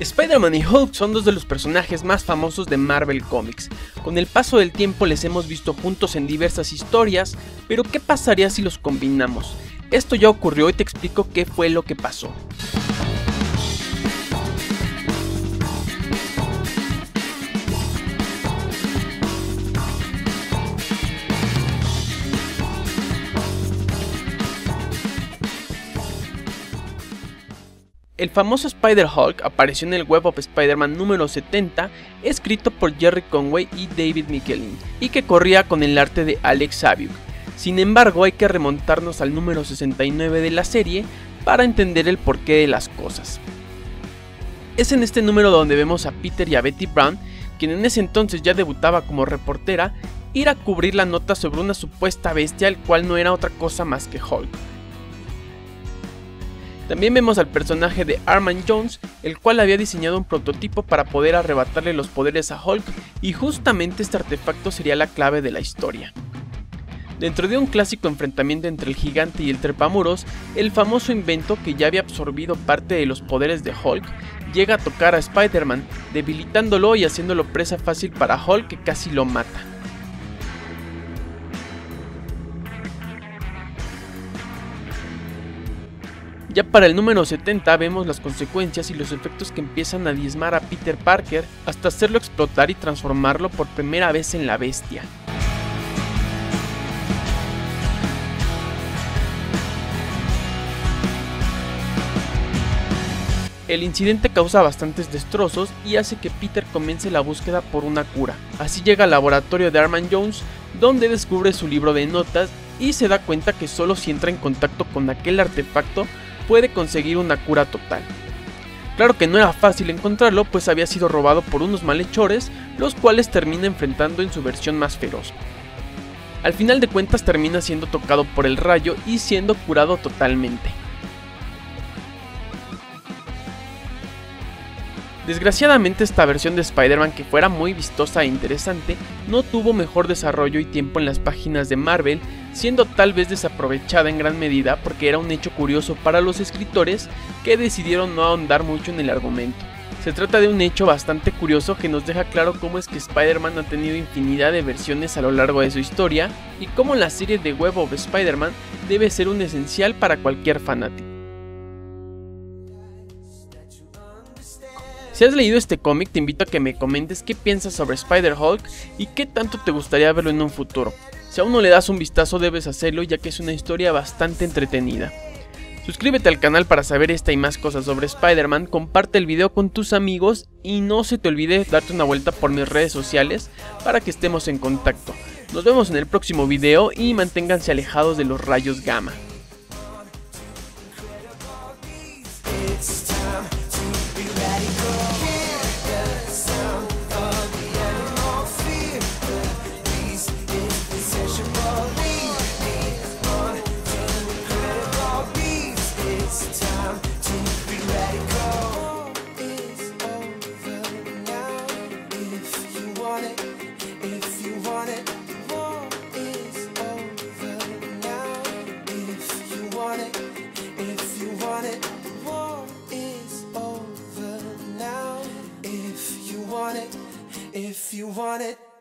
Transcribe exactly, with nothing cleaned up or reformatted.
Spider-Man y Hulk son dos de los personajes más famosos de Marvel Comics. Con el paso del tiempo les hemos visto juntos en diversas historias, pero ¿qué pasaría si los combinamos? Esto ya ocurrió y te explico qué fue lo que pasó. El famoso Spider-Hulk apareció en el Web of Spider-Man número setenta, escrito por Gerry Conway y David Michelinie, y que corría con el arte de Alex Saviuk. Sin embargo, hay que remontarnos al número sesenta y nueve de la serie para entender el porqué de las cosas. Es en este número donde vemos a Peter y a Betty Brown, quien en ese entonces ya debutaba como reportera, ir a cubrir la nota sobre una supuesta bestia, el cual no era otra cosa más que Hulk. También vemos al personaje de Arman Jones, el cual había diseñado un prototipo para poder arrebatarle los poderes a Hulk, y justamente este artefacto sería la clave de la historia. Dentro de un clásico enfrentamiento entre el gigante y el trepamuros, el famoso invento, que ya había absorbido parte de los poderes de Hulk, llega a tocar a Spider-Man, debilitándolo y haciéndolo presa fácil para Hulk, que casi lo mata. Ya para el número setenta vemos las consecuencias y los efectos que empiezan a diezmar a Peter Parker hasta hacerlo explotar y transformarlo por primera vez en la bestia. El incidente causa bastantes destrozos y hace que Peter comience la búsqueda por una cura. Así llega al laboratorio de Arman Jones, donde descubre su libro de notas y se da cuenta que solo si entra en contacto con aquel artefacto puede conseguir una cura total. Claro que no era fácil encontrarlo, pues había sido robado por unos malhechores, los cuales termina enfrentando en su versión más feroz. Al final de cuentas termina siendo tocado por el rayo y siendo curado totalmente. Desgraciadamente esta versión de Spider-Man, que fuera muy vistosa e interesante, no tuvo mejor desarrollo y tiempo en las páginas de Marvel, siendo tal vez desaprovechada en gran medida porque era un hecho curioso para los escritores que decidieron no ahondar mucho en el argumento. Se trata de un hecho bastante curioso que nos deja claro cómo es que Spider-Man ha tenido infinidad de versiones a lo largo de su historia y cómo la serie de Web of Spider-Man debe ser un esencial para cualquier fanático. Si has leído este cómic, te invito a que me comentes qué piensas sobre Spider-Hulk y qué tanto te gustaría verlo en un futuro. Si aún no le das un vistazo, debes hacerlo, ya que es una historia bastante entretenida. Suscríbete al canal para saber esta y más cosas sobre Spider-Man, comparte el video con tus amigos y no se te olvide darte una vuelta por mis redes sociales para que estemos en contacto. Nos vemos en el próximo video y manténganse alejados de los rayos gamma. If you want it,